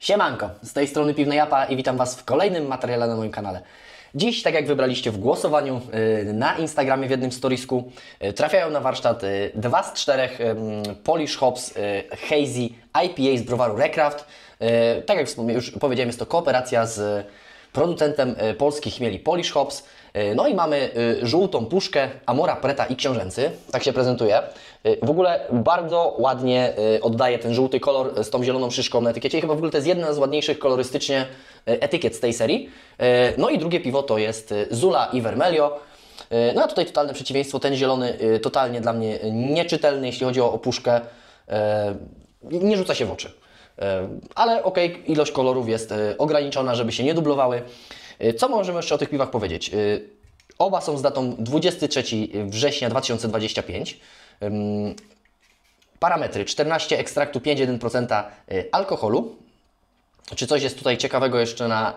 Siemanko, z tej strony Piwna Japa i witam Was w kolejnym materiale na moim kanale. Dziś, tak jak wybraliście w głosowaniu na Instagramie w jednym storisku, trafiają na warsztat 2 z 4 Polish Hops Hazy IPA z browaru Recraft. Tak jak już powiedziałem, jest to kooperacja z producentem polskich chmieli Polish Hops. No i mamy żółtą puszkę Amora Preta i Książęcy, tak się prezentuje. W ogóle bardzo ładnie oddaje ten żółty kolor z tą zieloną szyszką na etykiecie i chyba w ogóle to jest jedna z ładniejszych kolorystycznie etykiet z tej serii. No i drugie piwo to jest Zula i Vermelho. No a tutaj totalne przeciwieństwo, ten zielony totalnie dla mnie nieczytelny, jeśli chodzi o puszkę, nie rzuca się w oczy. Ale okej, ilość kolorów jest ograniczona, żeby się nie dublowały. Co możemy jeszcze o tych piwach powiedzieć? Oba są z datą 23 września 2025. Parametry 14 ekstraktu 5,1% alkoholu. Czy coś jest tutaj ciekawego jeszcze na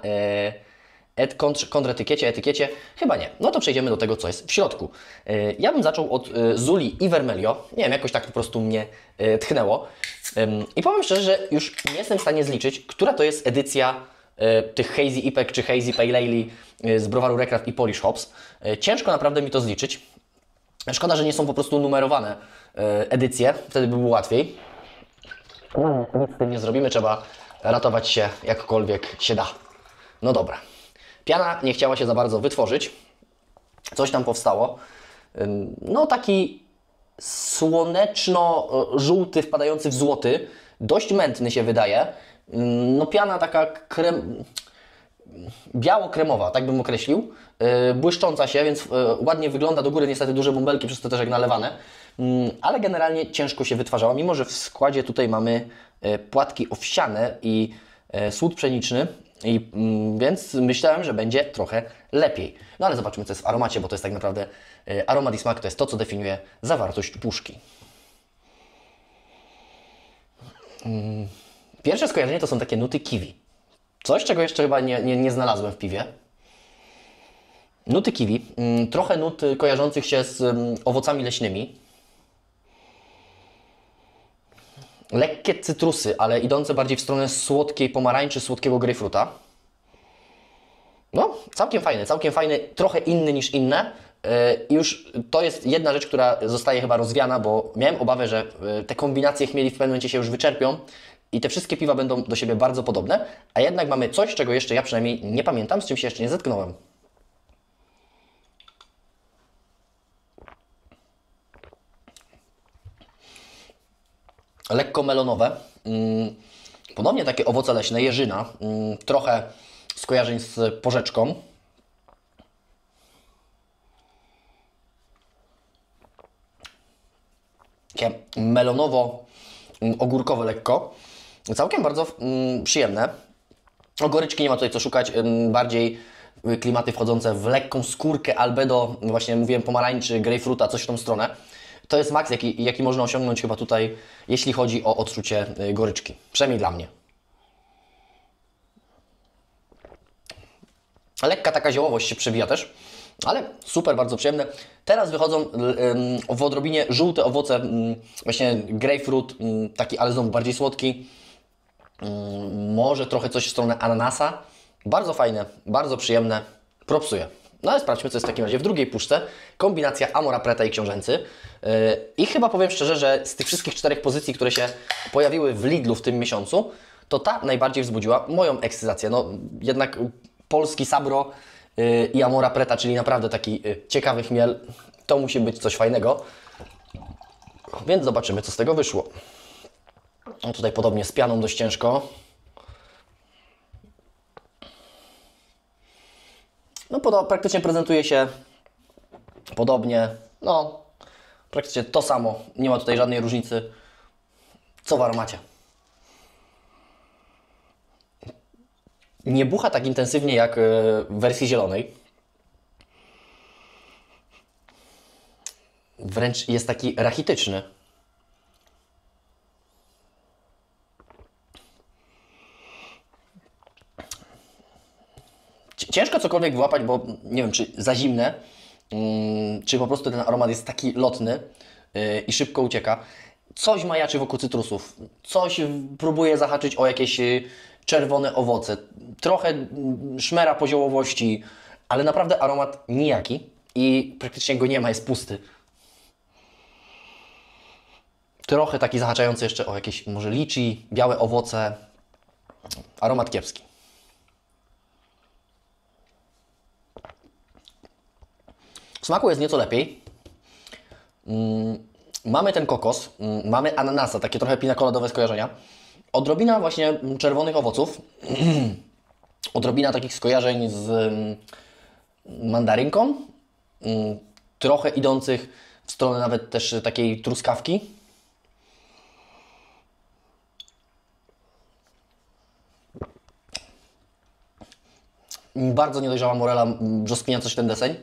etykiecie? Chyba nie. No to przejdziemy do tego, co jest w środku. Ja bym zaczął od Zuli i Vermelho. Nie wiem, jakoś tak po prostu mnie tchnęło. I powiem szczerze, że już nie jestem w stanie zliczyć, która to jest edycja tych Hazy IPek czy Hazy Pale Ale z browaru Recraft i Polish Hops. Ciężko naprawdę mi to zliczyć. Szkoda, że nie są po prostu numerowane edycje, wtedy by było łatwiej. No, nic z tym nie zrobimy, trzeba ratować się jakkolwiek się da. No dobra. Piana nie chciała się za bardzo wytworzyć. Coś tam powstało. No taki słoneczno-żółty, wpadający w złoty. Dość mętny się wydaje. No piana taka biało-kremowa, tak bym określił. Błyszcząca się, więc ładnie wygląda. Do góry niestety duże bąbelki, przez to też jak nalewane. Ale generalnie ciężko się wytwarzała, mimo że w składzie tutaj mamy płatki owsiane i słód pszeniczny. Więc myślałem, że będzie trochę lepiej. No ale zobaczmy, co jest w aromacie, bo to jest tak naprawdę aromat i smak to jest to, co definiuje zawartość puszki. Pierwsze skojarzenie to są takie nuty kiwi. Coś, czego jeszcze chyba nie znalazłem w piwie. Nuty kiwi, trochę nut kojarzących się z owocami leśnymi. Lekkie cytrusy, ale idące bardziej w stronę słodkiej pomarańczy, słodkiego grejpfruta. No, całkiem fajny, trochę inny niż inne. Już to jest jedna rzecz, która zostaje chyba rozwiana, bo miałem obawę, że te kombinacje chmieli w pewnym momencie się już wyczerpią i te wszystkie piwa będą do siebie bardzo podobne, a jednak mamy coś, czego jeszcze ja przynajmniej nie pamiętam, z czym się jeszcze nie zetknąłem. Lekko melonowe, ponownie takie owoce leśne, jeżyna, trochę skojarzeń z porzeczką. Takie melonowo-ogórkowe lekko, całkiem bardzo przyjemne. O goryczki nie ma tutaj co szukać, bardziej klimaty wchodzące w lekką skórkę, albedo, właśnie mówiłem pomarańczy, grejpfruta, coś w tą stronę. To jest maks, jaki można osiągnąć chyba tutaj, jeśli chodzi o odczucie goryczki. Przynajmniej dla mnie. Lekka taka ziołowość się przebija też, ale super, bardzo przyjemne. Teraz wychodzą w odrobinie żółte owoce, właśnie grapefruit, taki, ale znowu bardziej słodki. Może trochę coś w stronę ananasa. Bardzo fajne, bardzo przyjemne, propsuje. No ale sprawdźmy, co jest w takim razie w drugiej puszce. Kombinacja Amora Preta i Książęcy. I chyba powiem szczerze, że z tych wszystkich 4 pozycji, które się pojawiły w Lidlu w tym miesiącu, to ta najbardziej wzbudziła moją ekscytację. No jednak polski Sabro i Amora Preta, czyli naprawdę taki ciekawy chmiel, to musi być coś fajnego. Więc zobaczymy, co z tego wyszło. No tutaj podobnie z pianą dość ciężko. No praktycznie prezentuje się podobnie, no praktycznie to samo, nie ma tutaj żadnej różnicy, co w aromacie. Nie bucha tak intensywnie jak w wersji zielonej. Wręcz jest taki rachityczny. Ciężko cokolwiek wyłapać, bo nie wiem, czy za zimne, czy po prostu ten aromat jest taki lotny i szybko ucieka. Coś majaczy wokół cytrusów, coś próbuje zahaczyć o jakieś czerwone owoce, trochę szmera poziołowości, ale naprawdę aromat nijaki i praktycznie go nie ma, jest pusty. Trochę taki zahaczający jeszcze o jakieś może liczy, białe owoce, aromat kiepski. W smaku jest nieco lepiej. Mamy ten kokos, mamy ananasa, takie trochę pina-coladowe skojarzenia. Odrobina właśnie czerwonych owoców, odrobina takich skojarzeń z mandarynką, trochę idących w stronę nawet też takiej truskawki. Bardzo niedojrzała morela, brzoskwiniąca coś ten deseń.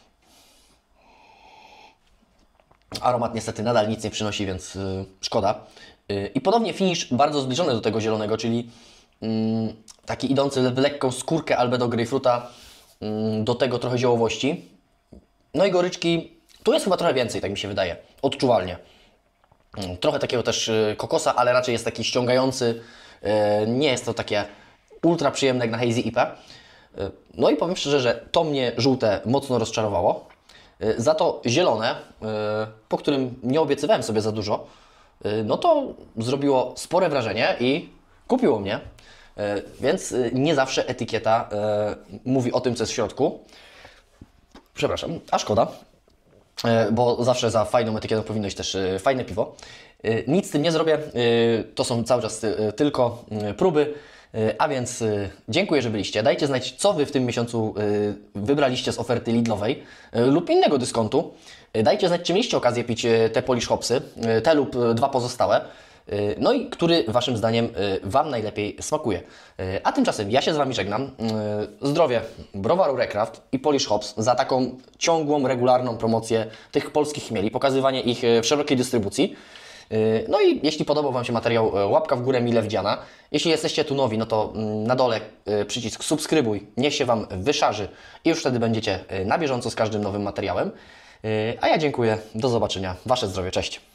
Aromat niestety nadal nic nie przynosi, więc szkoda. I podobnie finish bardzo zbliżony do tego zielonego, czyli taki idący w lekką skórkę albedo grejpfruta, do tego trochę ziołowości. No i goryczki, tu jest chyba trochę więcej, tak mi się wydaje, odczuwalnie. Trochę takiego też kokosa, ale raczej jest taki ściągający, nie jest to takie ultra przyjemne jak na Hazy IPA. No i powiem szczerze, że to mnie żółte mocno rozczarowało. Za to zielone, po którym nie obiecywałem sobie za dużo, no to zrobiło spore wrażenie i kupiło mnie. Więc nie zawsze etykieta mówi o tym, co jest w środku. Przepraszam, a szkoda, bo zawsze za fajną etykietą powinno być też fajne piwo. Nic z tym nie zrobię, to są cały czas tylko próby. A więc dziękuję, że byliście. Dajcie znać, co Wy w tym miesiącu wybraliście z oferty Lidlowej lub innego dyskontu. Dajcie znać, czy mieliście okazję pić te Polish Hopsy, te lub dwa pozostałe. No i który Waszym zdaniem Wam najlepiej smakuje. A tymczasem ja się z Wami żegnam. Zdrowie browaru Recraft i Polish Hops za taką ciągłą, regularną promocję tych polskich chmieli, pokazywanie ich w szerokiej dystrybucji. No i jeśli podobał Wam się materiał, łapka w górę mile widziana. Jeśli jesteście tu nowi, no to na dole przycisk subskrybuj, niech się Wam wyszarzy i już wtedy będziecie na bieżąco z każdym nowym materiałem. A ja dziękuję, do zobaczenia, Wasze zdrowie, cześć!